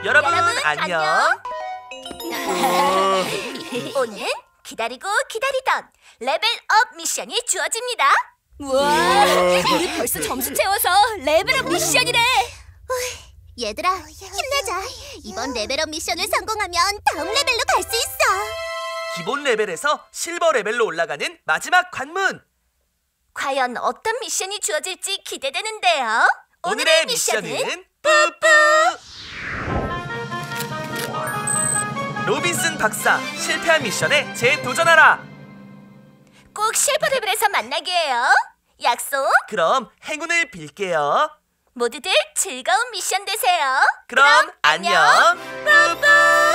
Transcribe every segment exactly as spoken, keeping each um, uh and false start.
여러분, 여러분 안녕. 안녕. 오늘은 기다리고 기다리던 레벨업 미션이 주어집니다. 우와, 우리 벌써 점수 채워서 레벨업 미션이래. 얘들아, 힘내자. 이번 레벨업 미션을 성공하면 다음 레벨로 갈 수 있어. 기본 레벨에서 실버 레벨로 올라가는 마지막 관문. 과연 어떤 미션이 주어질지 기대되는데요. 오늘의, 오늘의 미션은, 미션은 뿌뿌! 로빈슨 박사 실패한 미션에 재도전하라. 꼭 실버 레벨에서 만나게 해요. 약속. 그럼 행운을 빌게요. 모두들 즐거운 미션 되세요. 그럼, 그럼 안녕. 뿌뿌!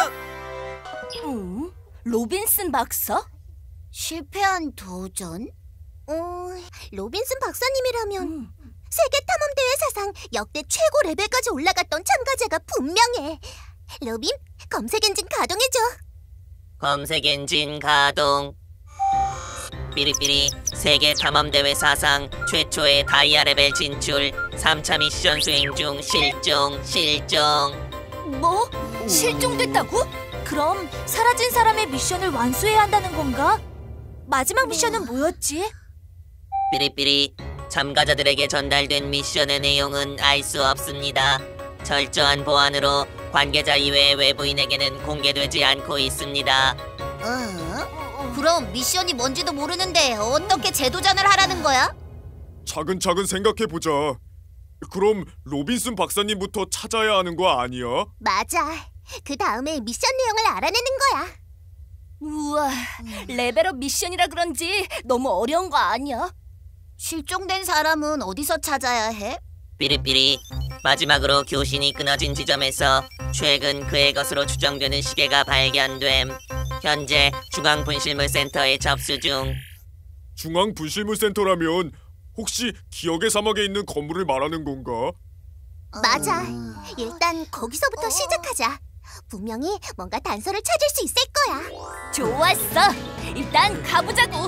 음, 로빈슨 박사? 실패한 도전? 어, 로빈슨 박사님이라면 음. 세계 탐험대회 사상 역대 최고 레벨까지 올라갔던 참가자가 분명해. 로빈, 검색 엔진 가동해줘. 검색 엔진 가동. 삐리삐리 세계 탐험대회 사상 최초의 다이아 레벨 진출. 삼 차 미션 수행 중 실종, 실종. 뭐? 실종됐다고? 그럼 사라진 사람의 미션을 완수해야 한다는 건가? 마지막 미션은 뭐였지? 삐리삐리 참가자들에게 전달된 미션의 내용은 알 수 없습니다. 철저한 보안으로 관계자 이외의 외부인에게는 공개되지 않고 있습니다. 어? 그럼 미션이 뭔지도 모르는데 어떻게 재도전을 하라는 거야? 차근차근 생각해보자. 그럼 로빈슨 박사님부터 찾아야 하는 거 아니야? 맞아. 그 다음에 미션 내용을 알아내는 거야. 우와, 레벨업 미션이라 그런지 너무 어려운 거 아니야? 실종된 사람은 어디서 찾아야 해? 삐리삐리 마지막으로 교신이 끊어진 지점에서 최근 그의 것으로 추정되는 시계가 발견됨. 현재 중앙분실물센터에 접수 중. 중앙분실물센터라면 혹시 기억의 사막에 있는 건물을 말하는 건가? 맞아. 일단 거기서부터 시작하자. 분명히 뭔가 단서를 찾을 수 있을 거야. 좋았어. 일단 가보자고.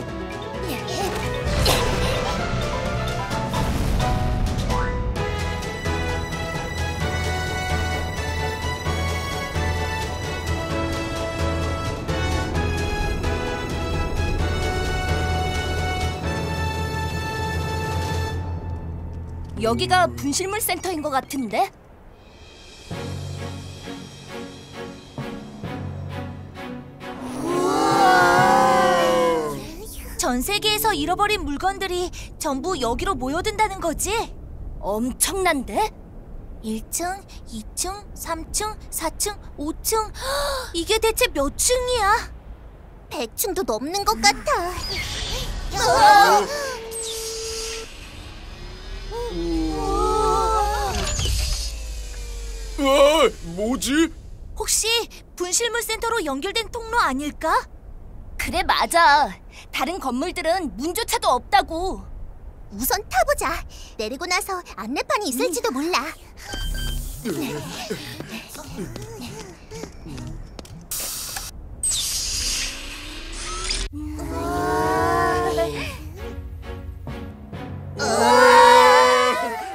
여기가 분실물 센터인 것 같은데? 전 세계에서 잃어버린 물건들이 전부 여기로 모여든다는 거지? 엄청난데? 일 층, 이 층, 삼 층, 사 층, 오 층. 이게 대체 몇 층이야? 백 층도 넘는 것 같아. 아, 뭐지? 혹시 분실물 센터로 연결된 통로 아닐까? 그래, 맞아. 다른 건물들은 문조차도 없다고. 우선 타보자. 내리고 나서 안내판이 있을지도 몰라.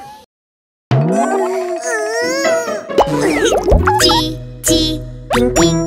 찌, 찌, 빙빙